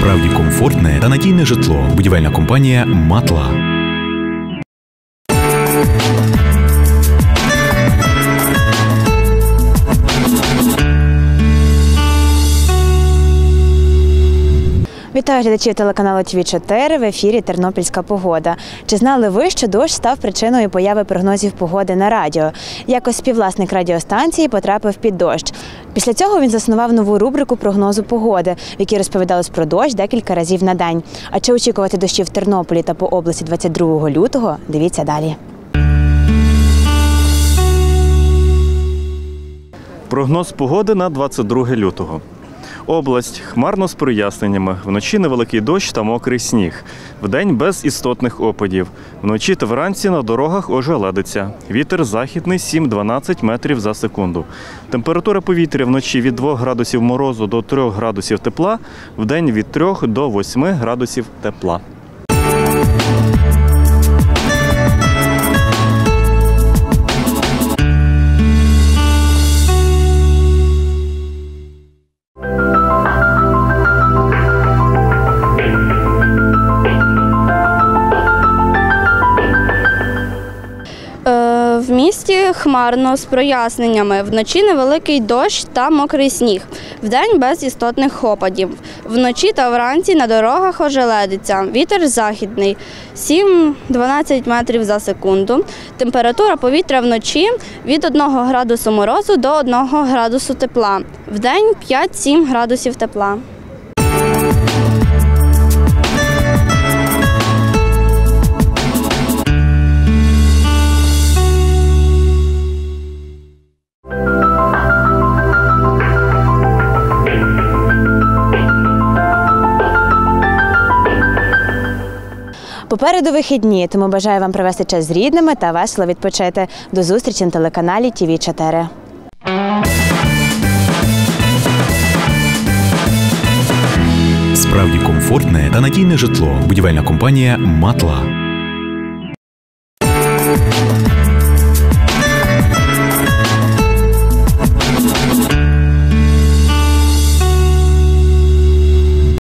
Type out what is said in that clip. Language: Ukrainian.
Справді комфортне та надійне житло. Будівельна компанія «Матла». Вітаю глядачів телеканалу ТВ4, в ефірі «Тернопільська погода». Чи знали ви, що дощ став причиною появи прогнозів погоди на радіо? Якось співвласник радіостанції потрапив під дощ. Після цього він заснував нову рубрику прогнозу погоди, в якій розповідалось про дощ декілька разів на день. А чи очікувати дощів в Тернополі та по області 22 лютого? Дивіться далі. Прогноз погоди на 22 лютого. Область хмарно з проясненнями. Вночі невеликий дощ та мокрий сніг. Вдень без істотних опадів. Вночі та вранці на дорогах ожеледиться. Вітер західний 7-12 метрів за секунду. Температура повітря вночі від 2 градусів морозу до 3 градусів тепла. Вдень від 3 до 8 градусів тепла. В місті хмарно з проясненнями. Вночі невеликий дощ та мокрий сніг. Вдень без істотних опадів. Вночі та вранці на дорогах ожеледиться. Вітер західний 7-12 метрів за секунду. Температура повітря вночі від 1 градусу морозу до 1 градусу тепла. Вдень 5-7 градусів тепла. Попереду вихідні, тому бажаю вам провести час з рідними та весело відпочити. До зустрічі на телеканалі ТВ4. Справді комфортне та надійне житло. Будівельна компанія «Матла».